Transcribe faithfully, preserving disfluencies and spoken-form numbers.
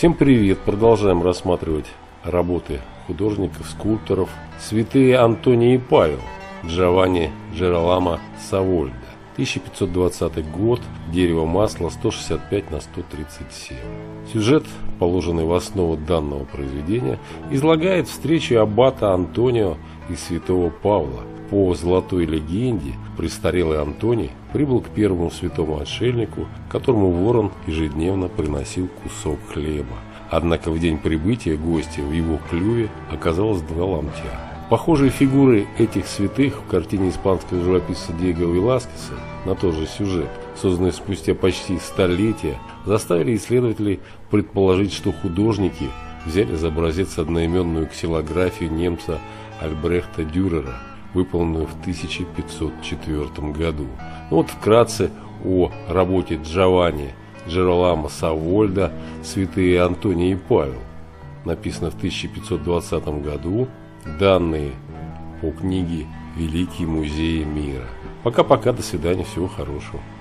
Всем привет! Продолжаем рассматривать работы художников, скульпторов. Святые Антоний и Павел, Джованни Джероламо Савольда. тысяча пятьсот двадцатый год, дерево масла сто шестьдесят пять на сто тридцать семь. Сюжет, положенный в основу данного произведения, излагает встречу аббата Антонио и святого Павла. По золотой легенде, престарелый Антоний прибыл к первому святому отшельнику, которому ворон ежедневно приносил кусок хлеба. Однако в день прибытия гостя в его клюве оказалось два ломтя. Похожие фигуры этих святых в картине испанского живописца Диего Веласкеса на тот же сюжет, созданной спустя почти столетия, заставили исследователей предположить, что художники взяли за образец одноименную ксилографию немца Альбрехта Дюрера, выполненную в тысяча пятьсот четвёртом году. Ну вот вкратце о работе Джованни Джероламо Савольда «Святые Антоний и Павел». Написано в тысяча пятьсот двадцатом году. Данные по книге «Великие музеи мира». Пока-пока, до свидания, всего хорошего.